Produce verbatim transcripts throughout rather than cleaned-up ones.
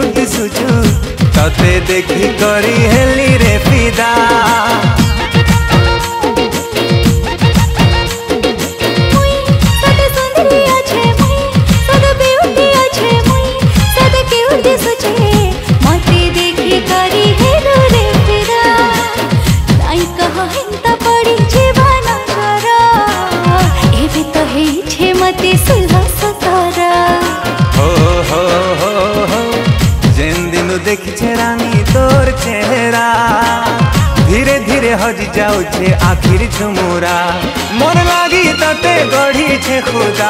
Cute दिसुचु तते देखी करी हेली रे फिदा। देखी रानी तोर चेहरा धीरे धीरे हजी जाऊे आखिर झुमुरा मोर लागी तते गढ़ी छे खुदा।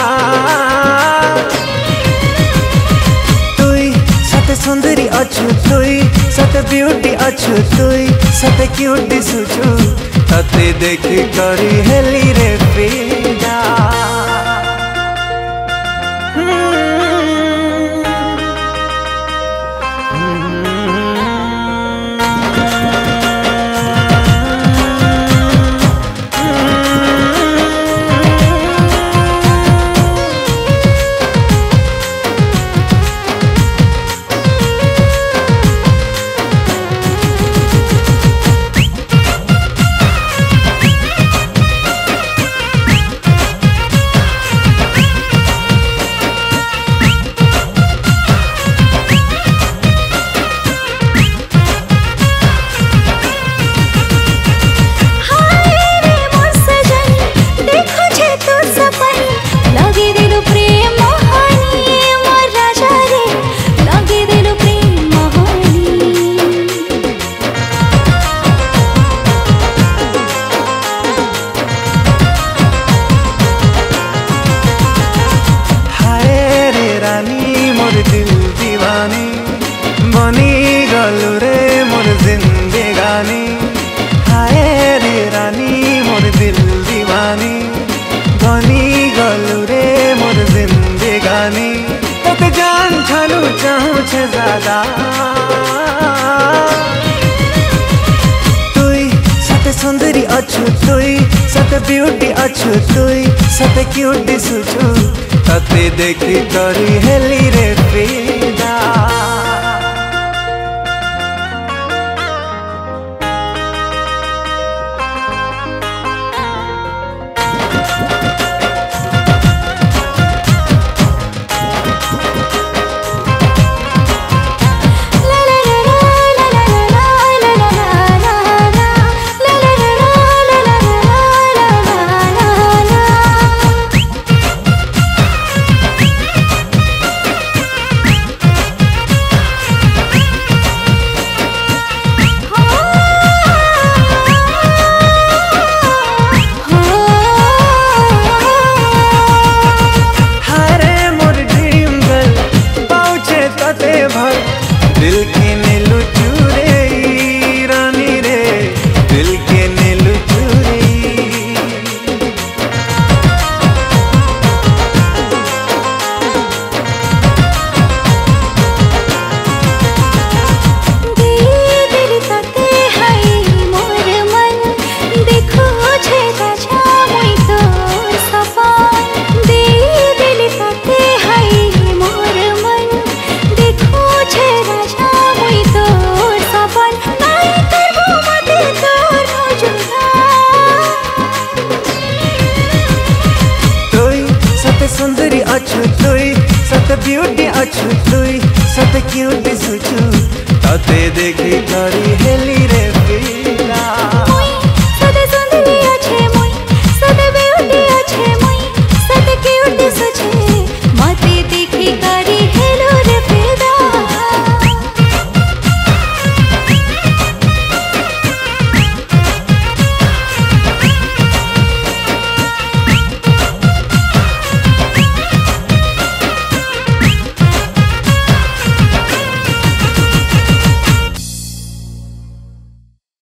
तुई सत सुंदरी अच्छु तुई सत ब्यूटी अच्छु तुई सत क्यूट दिसुचु तते देखी करी हेली रे फिदा। बनी गलु रे मोर जिंदगानी हाय रे रानी मोर दिल दीवानी बनी गलु रे मोर जिंदगानी तोके जान छालू चाहूँ छे ज्यादा। तुई सत सुंदरी अच्छु तुई सत ब्यूटी अच्छु तुई सत क्यूट दिसुचु तते देखी करी हेली रे फिदा। दिल के नीलू चूरे रानी रे दिल के नीलू चूरे। दिल ताके हाय मोर मन देखो छे राजा मुई तो सपन दिल ताके हाय मोर मन देखो छे राजा मुई तो सपन नहीं करबो मते तोर जुदा। तुई सत सुंदरी अच्छु तुई सत ब्यूटी अच्छु तुई सत क्यूट दिसुचु तते देखी करी हेली रे।